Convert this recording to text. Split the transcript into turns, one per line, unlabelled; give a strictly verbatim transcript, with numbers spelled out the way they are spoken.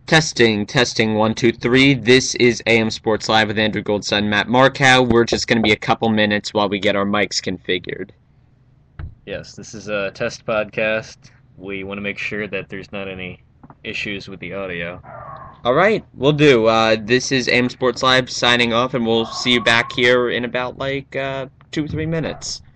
Testing, testing, one, two, three. This is A M Sports Live with Andrew Goldstein and Matt Markow. We're just going to be a couple minutes while we get our mics configured.
Yes, this is a test podcast. We want to make sure that there's not any issues with the audio.
All right, we'll do. Uh, this is A M Sports Live signing off, and we'll see you back here in about like uh, two, three minutes.